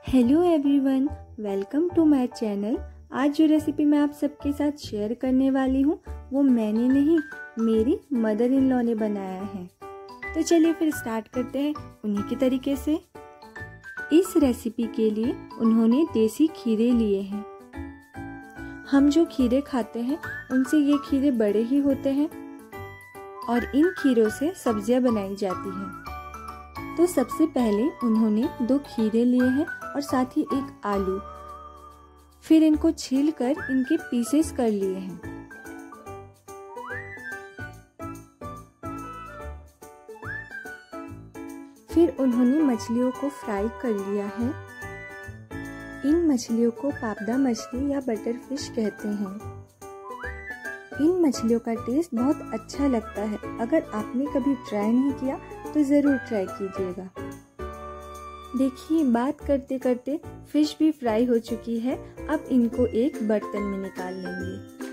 Hello everyone, welcome to my channel. आज जो recipe मैं आप सबके साथ शेयर करने वाली हूँ वो मैंने नहीं, मेरी मदर इन लॉ ने बनाया है। तो चलिए फिर स्टार्ट करते हैं उन्हीं के तरीके से। इस रेसिपी के लिए उन्होंने देसी खीरे लिए हैं। हम जो खीरे खाते हैं उनसे ये खीरे बड़े ही होते हैं और इन खीरों से सब्जियां बनाई जाती हैं। तो सबसे पहले उन्होंने 2 खीरे लिए हैं और साथ ही एक आलू। फिर इनको छीलकर इनके पीसेस कर लिए हैं। फिर उन्होंने मछलियों को फ्राई कर लिया है। इन मछलियों को पापड़ा मछली या बटर फिश कहते हैं। इन मछलियों का टेस्ट बहुत अच्छा लगता है। अगर आपने कभी ट्राई नहीं किया तो ज़रूर ट्राई कीजिएगा। देखिए, बात करते करते फिश भी फ्राई हो चुकी है। अब इनको एक बर्तन में निकाल लेंगे।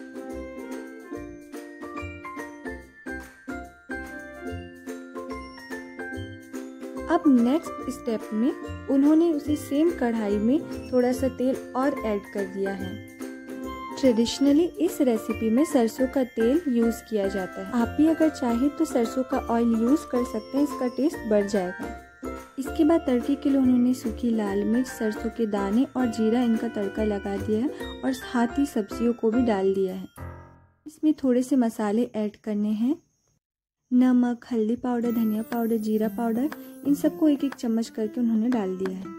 अब नेक्स्ट स्टेप में उन्होंने उसी सेम कढ़ाई में थोड़ा सा तेल और ऐड कर दिया है। ट्रेडिशनली इस रेसिपी में सरसों का तेल यूज किया जाता है। आप भी अगर चाहे तो सरसों का ऑयल यूज कर सकते हैं, इसका टेस्ट बढ़ जाएगा। इसके बाद तड़के के लिए उन्होंने सूखी लाल मिर्च, सरसों के दाने और जीरा इनका तड़का लगा दिया है और साथ ही सब्जियों को भी डाल दिया है। इसमें थोड़े से मसाले ऐड करने हैं। नमक, हल्दी पाउडर, धनिया पाउडर, जीरा पाउडर, इन सबको एक एक चम्मच करके उन्होंने डाल दिया है।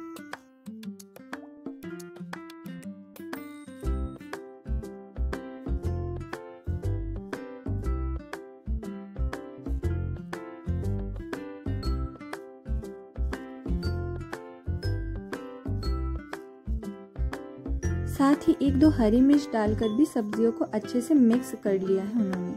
साथ ही 1-2 हरी मिर्च डालकर भी सब्जियों को अच्छे से मिक्स कर लिया है उन्होंने।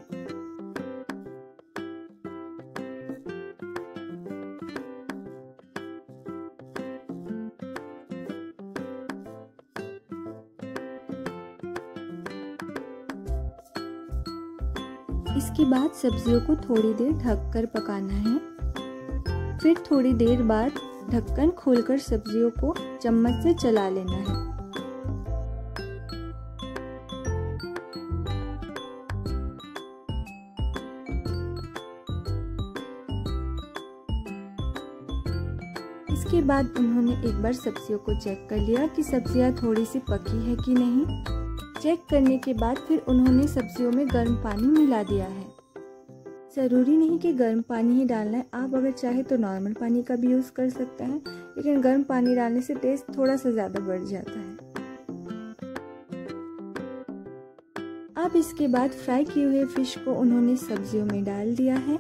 इसके बाद सब्जियों को थोड़ी देर ढककर पकाना है। फिर थोड़ी देर बाद ढक्कन खोलकर सब्जियों को चम्मच से चला लेना है। इसके बाद उन्होंने एक बार सब्जियों को चेक कर लिया कि सब्जियां थोड़ी सी पकी है कि नहीं। चेक करने के बाद फिर उन्होंने सब्जियों में गर्म पानी मिला दिया है। ज़रूरी नहीं कि गर्म पानी ही डालना है, आप अगर चाहे तो नॉर्मल पानी का भी यूज़ कर सकते हैं, लेकिन गर्म पानी डालने से टेस्ट थोड़ा सा ज़्यादा बढ़ जाता है। अब इसके बाद फ्राई किए हुए फिश को उन्होंने सब्जियों में डाल दिया है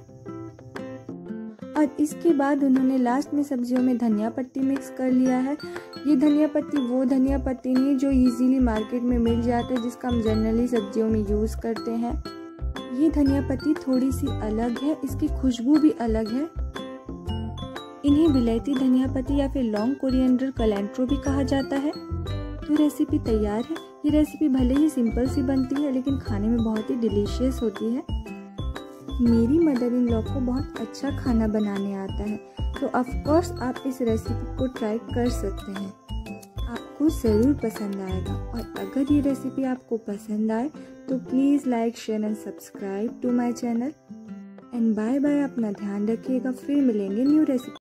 और इसके बाद उन्होंने लास्ट में सब्जियों में धनिया पत्ती मिक्स कर लिया है। ये धनिया पत्ती वो धनिया पत्ती नहीं जो इजीली मार्केट में मिल जाता है, जिसका हम जनरली सब्जियों में यूज़ करते हैं। ये धनिया पत्ती थोड़ी सी अलग है, इसकी खुशबू भी अलग है। इन्हें विलायती धनिया पत्ती या फिर लॉन्ग कोरिएंडर कलैंट्रो भी कहा जाता है। तो रेसिपी तैयार है। ये रेसिपी भले ही सिंपल सी बनती है लेकिन खाने में बहुत ही डिलीशियस होती है। मेरी मदर इन लॉ को बहुत अच्छा खाना बनाने आता है, तो ऑफ कोर्स आप इस रेसिपी को ट्राई कर सकते हैं। आपको ज़रूर पसंद आएगा। और अगर ये रेसिपी आपको पसंद आए तो please like, share and subscribe to my channel. And bye bye. अपना ध्यान रखिएगा। फिर मिलेंगे न्यू रेसिपी।